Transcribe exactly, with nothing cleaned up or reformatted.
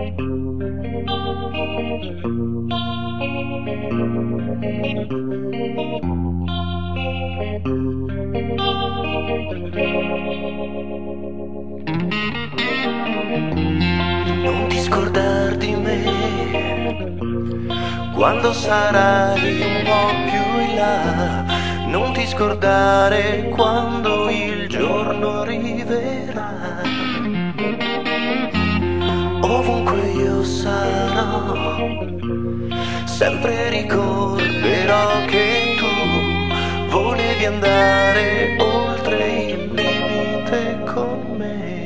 Non ti scordar di me quando sarai un po' più in là. Non ti scordare quando il giorno arriverà. Ovunque io sarò, sempre ricorderò che tu volevi andare oltre il limite con me.